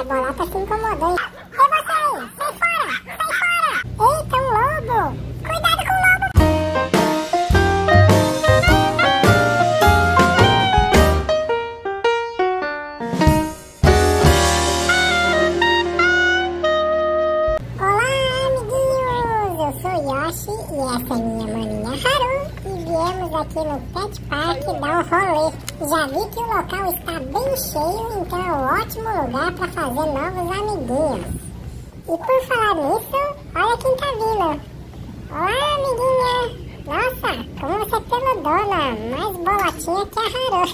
Bolota se incomodou. Ei, você aí! Sai fora! Sai fora! Eita, um lobo! Cuidado com o lobo! Olá, amiguinhos! Eu sou o Yoshi e essa é minha maninha Haru. E viemos aqui no Pet Park dar um rolê. Já vi que o local está bem cheio, então é um ótimo lugar para fazer novos amiguinhos. E por falar nisso, olha quem tá vindo. Olá, amiguinha. Nossa, como você é peludona, mais bolotinha que a Haru.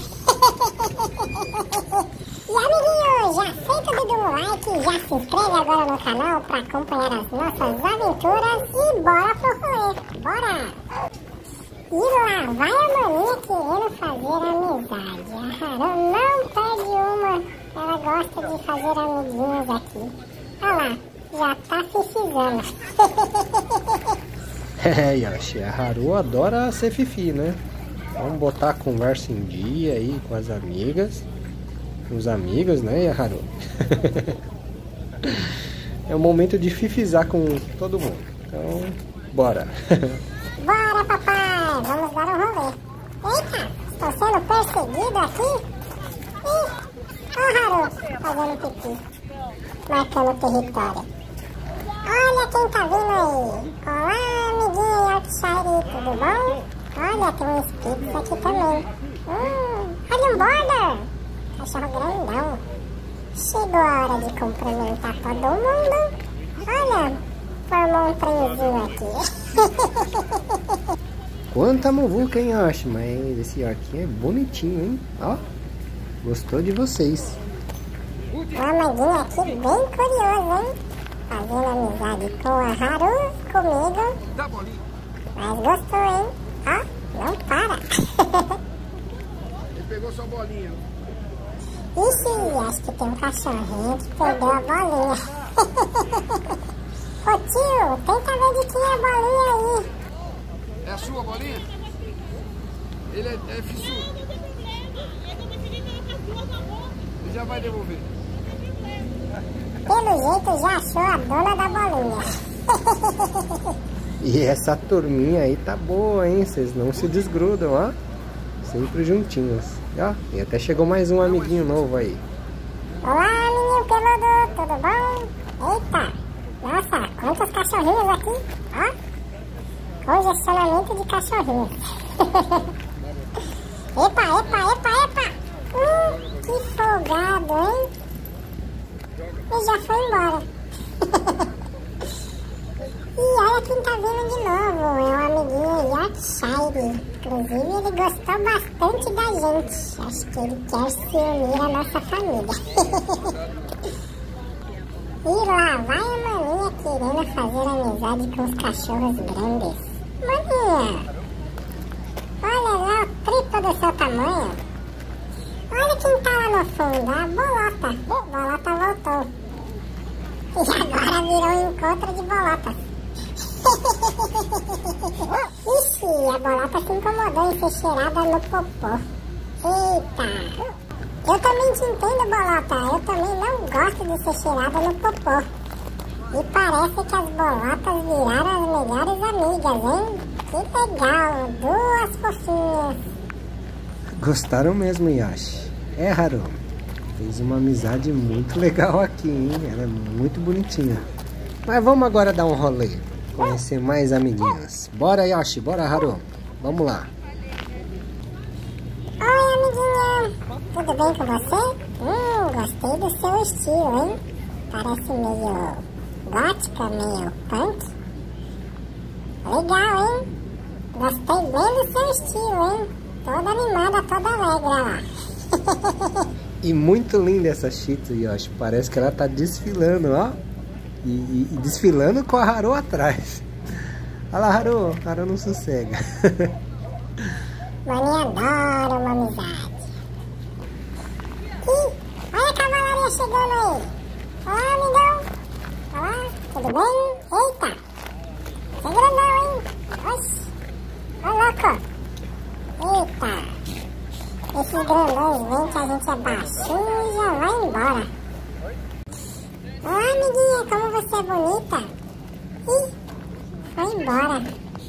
E amiguinho, já senta o dedo no like, já se inscreve agora no canal para acompanhar as nossas aventuras e bora pro rolê. Bora! E lá vai a maninha querendo fazer amizade. A Haru não perde uma. Ela gosta de fazer amiguinhos aqui. Olha lá, já tá fifizando. É, Yoshi, a Haru adora ser fifi, né? Vamos botar a conversa em dia aí com as amigas. Com os amigos, né, Haru? É o momento de fifizar com todo mundo. Então, bora! Bora, papai! Vamos dar um rolê. Eita, estou sendo perseguido aqui? Ih, ó Haru, fazendo pipi. Marcando território. Olha quem tá vindo aí. Olá, amiguinho Yorkshire, tudo bom? Olha, tem um Spitz aqui também. Olha um Border. Cachorro grandão. Chegou a hora de cumprimentar todo mundo. Olha, formou um trenzinho aqui. Quanta muvuca, hein, Yoshi? Mas esse Yorkinho é bonitinho, hein? Ó, gostou de vocês. Um amiguinho aqui bem curioso, hein? Fazendo amizade com a Haru, comigo. Mas gostou, hein? Ó, não para. Ele pegou sua bolinha. Ixi, acho que tem um cachorrinho que perdeu a bolinha. Ô tio, tenta ver de quem é a bolinha aí. É a sua bolinha? Ele é fissudo. Ele já vai devolver. Pelo jeito já achou a dona da bolinha. E essa turminha aí tá boa, hein? Vocês não se desgrudam, ó. Sempre juntinhos. Ó, e até chegou mais um amiguinho novo aí. Olá, menino peludo, tudo bom? Eita, nossa, quantos cachorrinhos aqui, ó. Congestionamento de cachorrinhos. Epa. Que folgado, hein? E já foi embora. E olha quem tá vindo de novo. É um amiguinho Yorkshire. Inclusive ele gostou bastante da gente. Acho que ele quer se unir à nossa família. E lá vai a maninha querendo fazer amizade com os cachorros grandes. Maninha, olha lá o triplo do seu tamanho. Olha quem tá lá no fundo, a Bolota. Bolota voltou. E agora virou um encontro de bolotas. Ixi, a Bolota se incomodou em ser cheirada no popô. Eita. Eu também te entendo, Bolota. Eu também não gosto de ser cheirada no popô. E parece que as bolotas viraram as melhores amigas, hein? Que legal, duas fofinhas. Gostaram mesmo, Yoshi. É, Haru. Fez uma amizade muito legal aqui, hein? Ela é muito bonitinha. Mas vamos agora dar um rolê. Conhecer mais amiguinhos. Bora, Yoshi. Bora, Haru. Vamos lá. Oi, amiguinha. Tudo bem com você? Gostei do seu estilo, hein? Parece meio gótica, meio punk. Legal, hein? Gostei bem do seu estilo, hein? Toda animada, toda alegre lá. E muito linda essa Shih Tzu, Yoshi. Parece que ela tá desfilando, ó. E desfilando com a Haru atrás. Olha lá, Haru. Haru não sossega. Maninha adora uma amizade. Ih, olha a cavalaria chegando aí. Olá, amigão. Olá, tudo bem? Eita. Você é grandão, hein? Oxi. Ô, louco. Eita. Esses grandões vêm que a gente é baixinho e já vai embora. você é bonita. Ih, foi embora.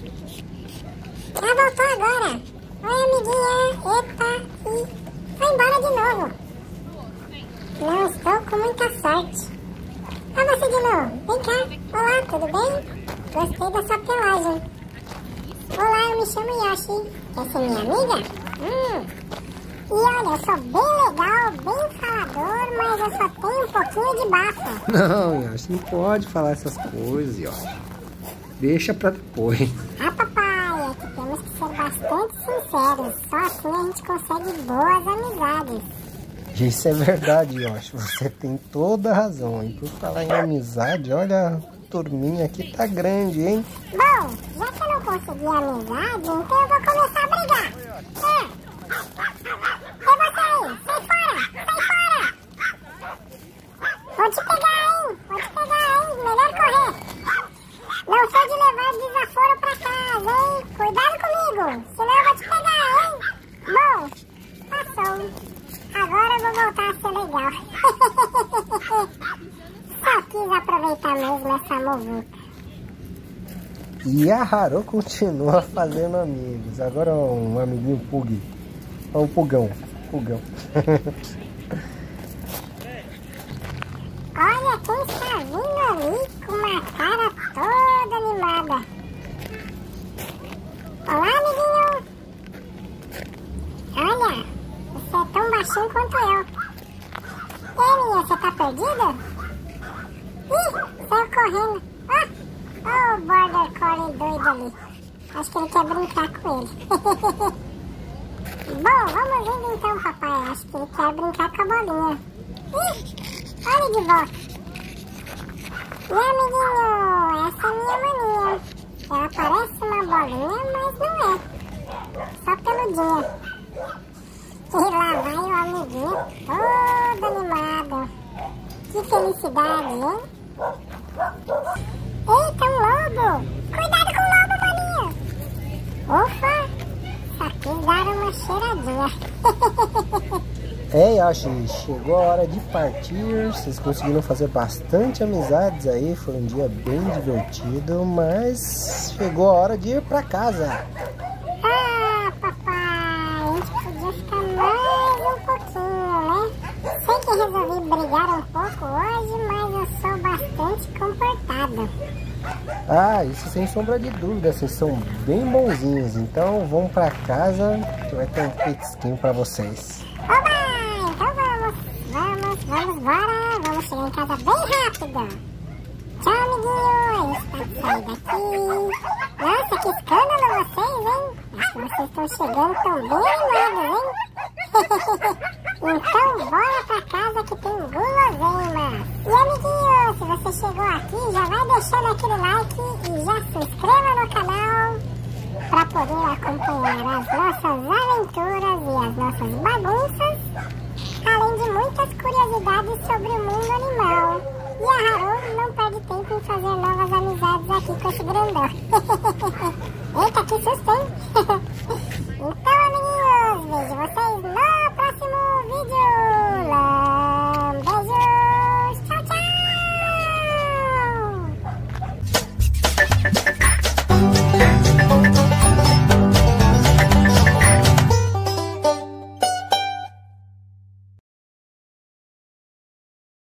Ela voltou agora. Oi, amiguinha. Epa, e foi embora de novo. Não estou com muita sorte. Olha você de novo. Vem cá. Olá, tudo bem? Gostei da sua pelagem. Olá, eu me chamo Yoshi. Quer ser minha amiga? E olha, eu sou bem legal, bem falador, mas eu só tenho um pouquinho de bafo. Não, Yoshi, não pode falar essas coisas, Yoshi. Deixa pra depois. Ah, papai, é que temos que ser bastante sinceros. Só assim a gente consegue boas amizades. Isso é verdade, Yoshi. Você tem toda a razão. E por falar em amizade, olha, a turminha aqui tá grande, hein? Bom, já que eu não consegui amizade, então eu vou começar a brigar. E você aí? Sai fora! Sai fora! Vou te pegar, hein? Vou te pegar, hein? Melhor correr. Não sou de levar desaforo pra casa, hein? Cuidado comigo, senão eu vou te pegar, hein? Bom, passou. Agora eu vou voltar a ser legal. Só quis aproveitar mesmo essa muvuca. E a Haru continua fazendo amigos. Agora um amiguinho Pug. Olha o Pugão. Pugão. Olha quem está vindo ali com uma cara toda animada. Olá, amiguinho. Olha, você é tão baixinho quanto eu. E aí, menina, você tá perdida? Ih, saiu correndo. Ó, o Border Collie doido ali. Acho que ele quer brincar com ele. Bom, vamos indo então, papai. Acho que ele quer brincar com a bolinha. Ih, olha de volta. E amiguinho, essa é a minha mania. Ela parece uma bolinha, mas não é. Só peludinha. E lá vai o amiguinho todo animado. Que felicidade, hein? Eita, um lobo! Cuidado com o lobo, maninho! Ufa! Só quis dar uma cheiradinha. Yoshi, chegou a hora de partir. Vocês conseguiram fazer bastante amizades aí. Foi um dia bem divertido, mas chegou a hora de ir pra casa. Ah, papai, a gente podia ficar mais um pouquinho, né? Sei que resolvi brigar um pouco hoje, mas eu sou bastante comportado. Ah, isso sem sombra de dúvida. Vocês são bem bonzinhos. Então vamos pra casa que vai ter um petisquinho pra vocês. Oba! Então vamos embora. Vamos chegar em casa bem rápido. Tchau, amiguinho. A gente pode sair daqui. Nossa, que escândalo vocês, hein? Acho que vocês estão chegando tão bem animados, hein? Então bora pra casa que tem guloseima. E amiguinho, se você chegou aqui, já vai deixando aquele like e já se inscreva no canal para poder acompanhar as nossas aventuras e as nossas bagunças, além de muitas curiosidades sobre o mundo animal. E a Haru não perde tempo em fazer novas amizades aqui com esse grandão. Eita, que susto, hein?